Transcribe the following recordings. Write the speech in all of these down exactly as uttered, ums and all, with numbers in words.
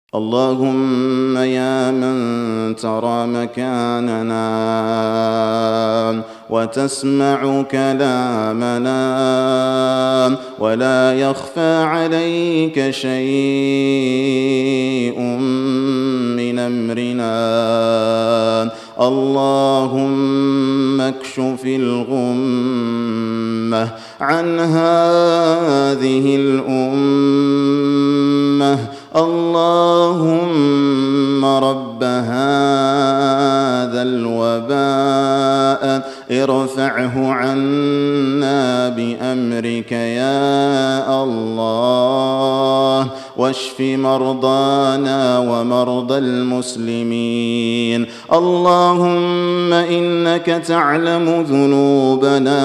اللهم يا من ترى مكاننا وتسمع كلامنا ولا يخفى عليك شيء من أمرنا، اللهم اكشف الغمة عن هذه الأمة، اللهم رب هذا الوباء ارفعه عنا بأمرك يا الله، واشف مرضانا ومرضى المسلمين. اللهم إنك تعلم ذنوبنا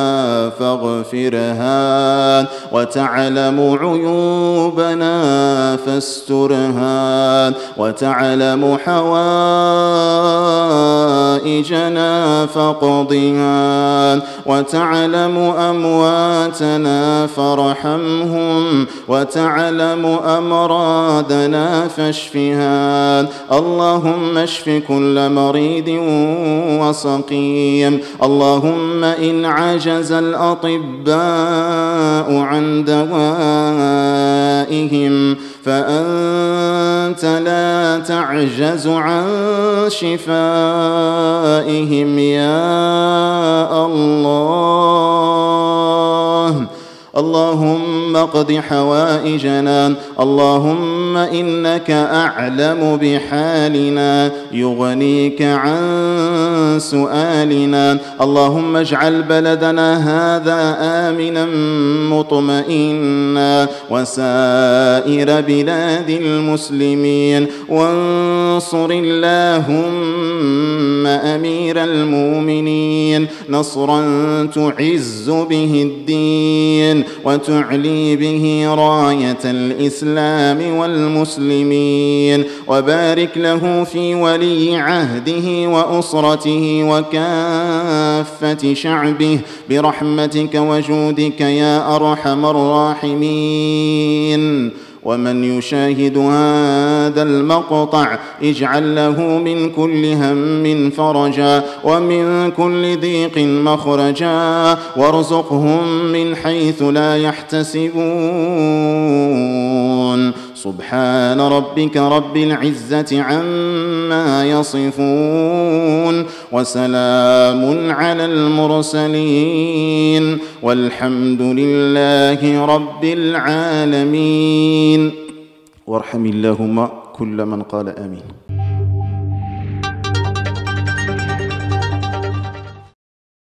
فاغفرها، وتعلم عيوبنا فاسترها، وتعلم حوائجنا فاقضها، وتعلم أمواتنا فارحمهم، وتعلم أمراضنا فاشفها. اللهم اشف كل مريض وسقيم. اللهم إن عجز الأطباء عن دوائهم فأنت لا تعجز عن شفائهم يا الله. اللهم اقض حوائجنا، اللهم إنك أعلم بحالنا يغنيك عن سؤالنا. اللهم اجعل بلدنا هذا آمنا مطمئنا وسائر بلاد المسلمين، وانصر اللهم أمير المؤمنين نصرا تعز به الدين وتعلي به راية الإسلام والمسلمين، وبارك له في ولي عهده وأسرته وكافة شعبه برحمتك وجودك يا أرحم الراحمين. ومن يشاهد هذا المقطع اجعل له من كل هم فرجا ومن كل ضيق مخرجا، وارزقهم من حيث لا يحتسبون. سبحان ربك رب العزة عما يصفون، وسلام على المرسلين، والحمد لله رب العالمين. وارحم اللهم كل من قال آمين.